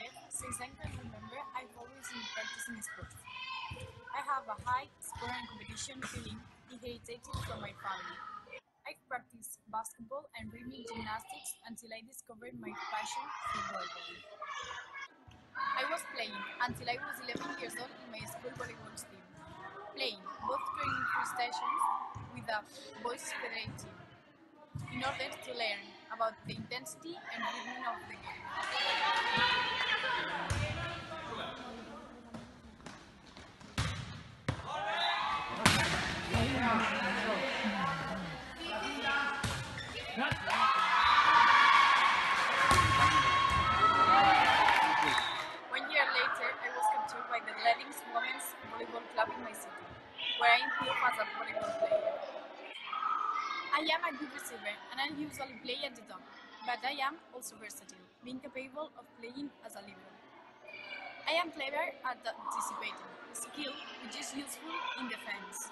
life, since I can remember, I've always been practicing sports. I have a high sport and competition feeling inherited from my family. I've practiced basketball and rhythmic gymnastics until I discovered my passion for volleyball. I was playing until I was 11 years old in my school volleyball team, playing both training free stations with a boys federate team, in order to learn about the intensity and rhythm of the game. One year later, I was captured by the Leading Women's Volleyball Club in my city, where I improved as a volleyball player. I am a good receiver and I usually play at the top, but I am also versatile, being capable of playing as a libero. I am clever at anticipating, a skill which is useful in defense.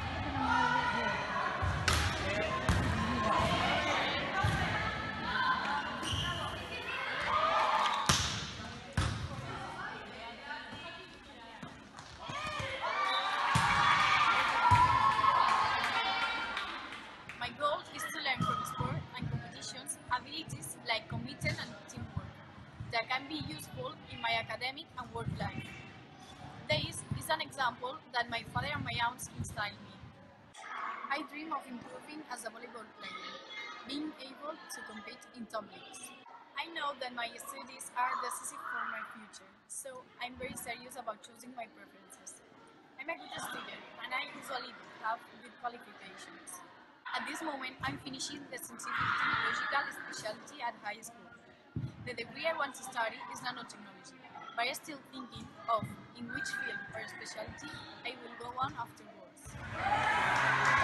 My goal is to learn from sport and competitions abilities like commitment and teamwork that can be useful in my academic and work life. This is an example that my father and my aunts instilled me. I dream of improving as a volleyball player, being able to compete in top leagues. I know that my studies are decisive for my future, so I'm very serious about choosing my preferences. I'm a good student and I usually have good qualifications. At this moment, I'm finishing the scientific technological specialty at high school. The degree I want to study is nanotechnology, but I'm still thinking of in which field or specialty I will go on afterwards.